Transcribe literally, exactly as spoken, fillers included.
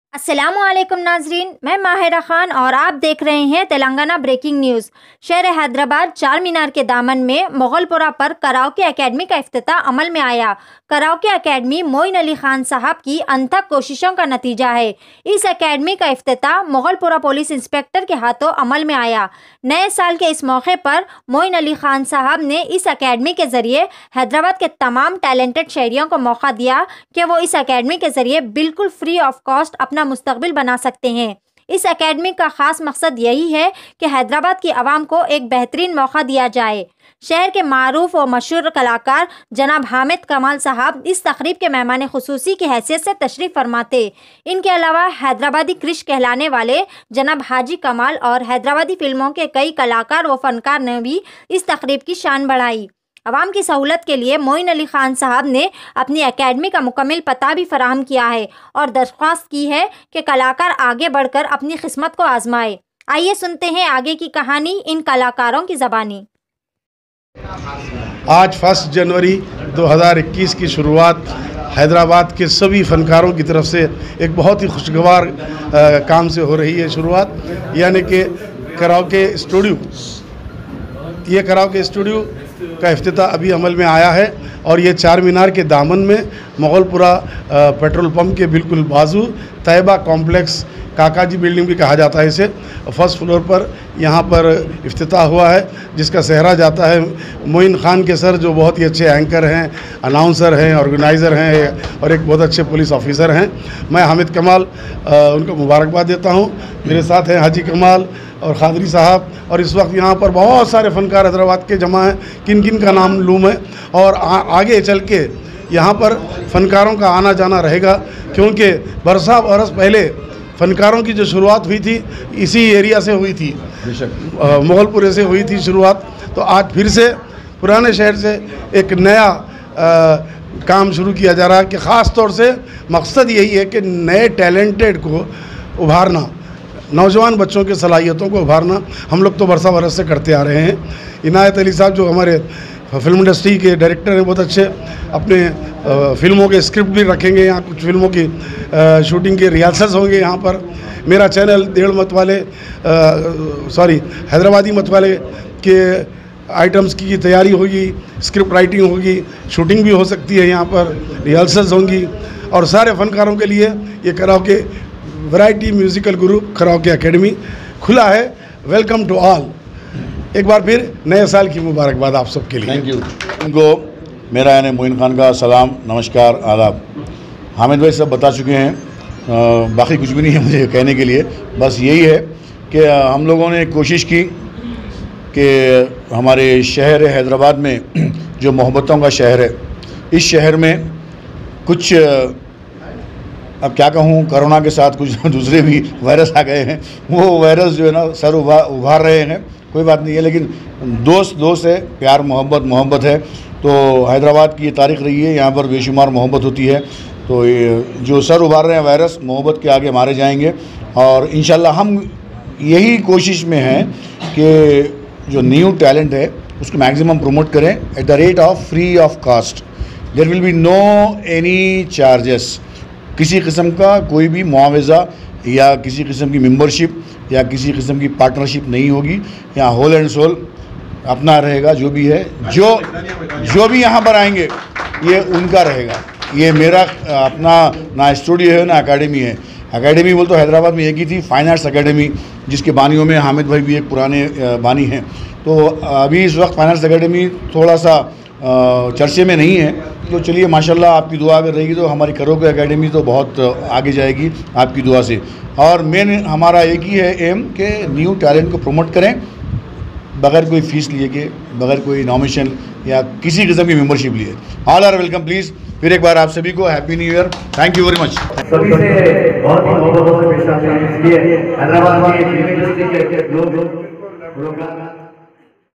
अस्सलामुअलैकुम नाजरीन, मैं माहिरा खान और आप देख रहे हैं तेलंगाना ब्रेकिंग न्यूज़। शहर हैदराबाद चार मीनार के दामन में मुगलपुरा पर कराओके एकेडमी का इफ्तिताह अमल में आया। कराओके एकेडमी मोइन अली खान साहब की अनथक कोशिशों का नतीजा है। इस एकेडमी का इफ्तिताह मुगलपुरा पुलिस इंस्पेक्टर के हाथों अमल में आया। नए साल के इस मौके पर मोइन अली खान साहब ने इस एकेडमी के ज़रिए हैदराबाद के तमाम टैलेंटेड शहरियों को मौका दिया कि वो इस एकेडमी के ज़रिए बिल्कुल फ्री ऑफ कॉस्ट अपना मुस्तकबिल बना सकते हैं। इस एकेडमी का ख़ास मकसद यही है कि हैदराबाद की आवाम को एक बेहतरीन मौका दिया जाए। शहर के मारूफ और मशहूर कलाकार जनाब हामिद कमाल साहब इस तकरीब के मेहमान खुसूसी की हैसियत से तशरीफ़ फरमाते। इनके अलावा हैदराबादी क्रिश कहलाने वाले जनाब हाजी कमाल और हैदराबादी फिल्मों के कई कलाकार व फनकार ने भी इस तकरीब की शान बढ़ाई। अवाम की सहूलत के लिए मोइन अली खान साहब ने अपनी एकेडमी का मुकम्मल पता भी फराहम किया है और दरख्वास्त की है कि कलाकार आगे बढ़कर अपनी किस्मत को आजमाए। आइए सुनते हैं आगे की कहानी इन कलाकारों की ज़बानी। आज फर्स्ट जनवरी दो हज़ार इक्कीस की शुरुआत हैदराबाद के सभी फनकारों की तरफ से एक बहुत ही खुशगवार काम से हो रही है शुरुआत, यानी कि कराओके स्टूडियो। ये कराओके स्टूडियो का इफ्तिताह अभी अमल में आया है और ये चार मीनार के दामन में मुगलपुरा पेट्रोल पंप के बिल्कुल बाजू तैयबा कॉम्प्लेक्स, काका जी बिल्डिंग भी कहा जाता है इसे, फर्स्ट फ्लोर पर यहाँ पर इफ्तिताह हुआ है, जिसका सेहरा जाता है मोइन खान के सर, जो बहुत ही अच्छे एंकर हैं, अनाउंसर हैं, ऑर्गेनाइज़र हैं और एक बहुत अच्छे पुलिस ऑफिसर हैं। मैं हामिद कमाल उनको मुबारकबाद देता हूँ। मेरे साथ हैं हाजी कमाल और खादरी साहब, और इस वक्त यहाँ पर बहुत सारे फ़नकार हैदराबाद के जमा हैं। किन किन का नाम लूँ मैं, और आ, आगे चल के यहाँ पर फ़नकारों का आना जाना रहेगा, क्योंकि बरसा बरस पहले फ़नकारों की जो शुरुआत हुई थी इसी एरिया से हुई थी, मुगलपुरे से हुई थी शुरुआत। तो आज फिर से पुराने शहर से एक नया आ, काम शुरू किया जा रहा है कि ख़ास तौर से मकसद यही है कि नए टैलेंटेड को उभारना, नौजवान बच्चों की सलाहियतों को उभारना। हम लोग तो बरसा बरस से करते आ रहे हैं। इनायत अली साहब जो हमारे फिल्म इंडस्ट्री के डायरेक्टर हैं, बहुत अच्छे, अपने फिल्मों के स्क्रिप्ट भी रखेंगे यहाँ, कुछ फिल्मों की शूटिंग के रिहर्सल्स होंगे यहाँ पर। मेरा चैनल डेढ़ मत वाले सॉरी हैदराबादी मत वाले के आइटम्स की तैयारी होगी, स्क्रिप्ट राइटिंग होगी, शूटिंग भी हो सकती है यहाँ पर, रिहर्सल्स होंगी। और सारे फनकारों के लिए ये karaoke variety musical group karaoke academy खुला है। Welcome to all. एक बार फिर नए साल की मुबारकबाद आप सबके लिए। Thank you. उनको मेरा यानी मोइन खान का सलाम, नमस्कार, आदाब। हामिद भाई सब बता चुके हैं, आ, बाकी कुछ भी नहीं है मुझे कहने के लिए। बस यही है कि हम लोगों ने कोशिश की कि हमारे शहर हैदराबाद में जो मोहब्बतों का शहर है, इस शहर में कुछ, अब क्या कहूँ, कोरोना के साथ कुछ दूसरे भी वायरस आ गए हैं। वो वायरस जो है ना सर उभा उभार रहे हैं, कोई बात नहीं है, लेकिन दोस्त दोस्त है, प्यार मोहब्बत मोहब्बत है। तो हैदराबाद की ये तारीख़ रही है, यहाँ पर बेशुमार मोहब्बत होती है। तो ये जो सर उभार रहे हैं वायरस, मोहब्बत के आगे मारे जाएंगे। और इंशाल्लाह हम यही कोशिश में हैं कि जो न्यू टैलेंट है उसको मैक्सिमम प्रमोट करें at the rate of free of cost. There will be no any charges, किसी किस्म का कोई भी मुआवजा या किसी किस्म की मेंबरशिप या किसी किस्म की पार्टनरशिप नहीं होगी। यहाँ होल एंड सोल अपना रहेगा, जो भी है, जो जो भी यहाँ पर आएंगे ये उनका रहेगा। ये मेरा अपना ना स्टूडियो है ना एकेडमी है। एकेडमी बोल तो हैदराबाद में एक ही थी, फाइन आर्ट्स एकेडमी, जिसके बानियों में हामिद भाई भी एक पुराने बानी हैं। तो अभी इस वक्त फाइन आर्ट्स एकेडमी थोड़ा सा चर्चे में नहीं है। तो चलिए माशाल्लाह आपकी दुआ अगर रहेगी तो हमारी कराओके एकेडमी तो बहुत आगे जाएगी आपकी दुआ से। और मेन हमारा एक ही है एम कि न्यू टैलेंट को प्रमोट करें बगैर कोई फ़ीस लिए के, बगैर कोई नॉमिनेशन या किसी किस्म की मेंबरशिप लिए। All are welcome please. फिर एक बार आप सभी को happy new year. Thank you very much. सभी से बहुत ही मोहब्बत से पेश आते हैं, इसलिए हैदराबाद में फिल्म इंडस्ट्री के लोग